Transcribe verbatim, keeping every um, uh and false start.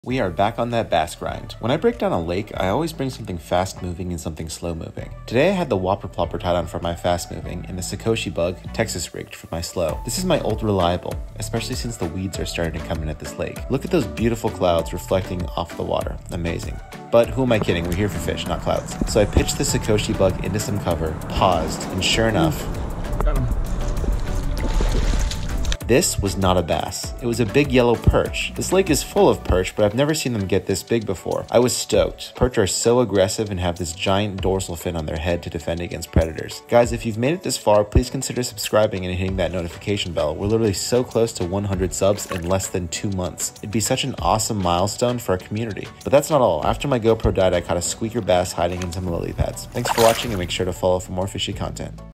We are back on that bass grind. When I break down a lake, I always bring something fast moving and something slow moving. Today I had the Whopper Plopper tied on for my fast moving and the Sakoshi Bug Texas rigged for my slow. This is my ultra reliable, especially since the weeds are starting to come in at this lake. Look at those beautiful clouds reflecting off the water. Amazing. But who am I kidding? We're here for fish, not clouds. So I pitched the Sakoshi Bug into some cover, paused, and sure enough, got him. This was not a bass. It was a big yellow perch. This lake is full of perch, but I've never seen them get this big before. I was stoked. Perch are so aggressive and have this giant dorsal fin on their head to defend against predators. Guys, if you've made it this far, please consider subscribing and hitting that notification bell. We're literally so close to one hundred subs in less than two months. It'd be such an awesome milestone for our community. But that's not all. After my GoPro died, I caught a squeaker bass hiding in some lily pads. Thanks for watching and make sure to follow for more fishy content.